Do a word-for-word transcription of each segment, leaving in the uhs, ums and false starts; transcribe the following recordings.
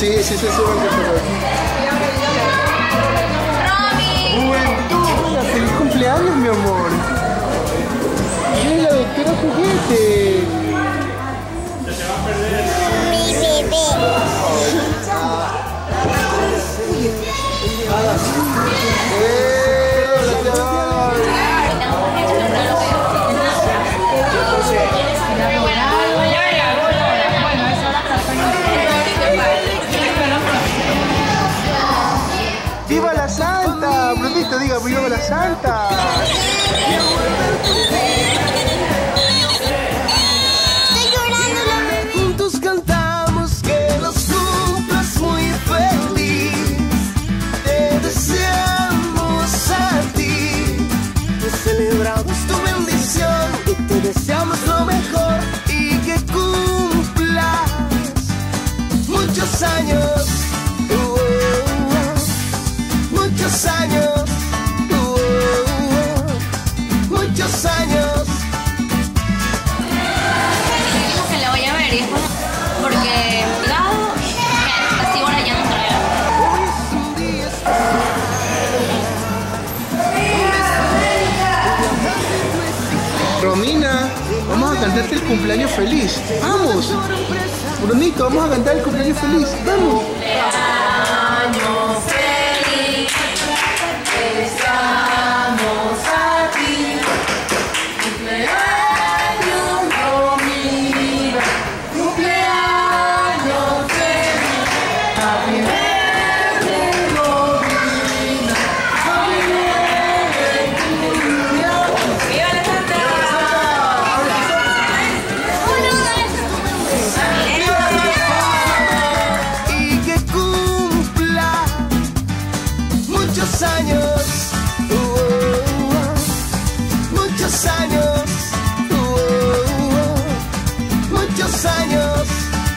Sí, sí, sí, sí, Romy. Juventud, feliz cumpleaños, mi amor. ¡Mira la doctora Juguete! Mi bebé. ¡Viva la Santa! Brunito, diga, ¡viva la Santa! Estoy llorando. Juntos cantamos que los cumplas muy feliz. Te deseamos a ti. Te celebramos tu bendición y te deseamos lo mejor. Y que cumplas muchos años. Uh, uh, uh, muchos años. Uh, uh, uh, muchos años. Dijimos que la voy a ver y es como porque Gabo casi ahora ya no trae. Romina, vamos a cantarte el cumpleaños feliz. ¡Vamos! Brunito, vamos a cantar el cumpleaños feliz. ¡Vamos! Cumpleaños feliz, te deseamos a ti. Cumpleaños Romina, cumpleaños feliz. Happy birthday Romina, happy birthday to you. ¡Viva la Santa! Y que cumpla muchos años, uh, uh, uh, muchos años, uh, uh, uh, muchos años.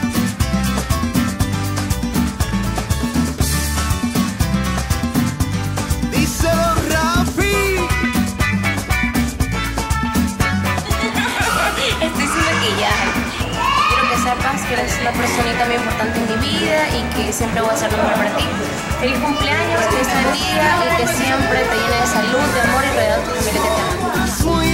Díselo, Rafi. Estoy sin maquillaje. Quiero que sepas que eres una personita muy importante en mi vida y que siempre voy a hacer lo mejor para ti. Feliz cumpleaños, que Dios te bendiga y que siempre te llene de salud, de amor y rodeado de tu familia que te ama. Muy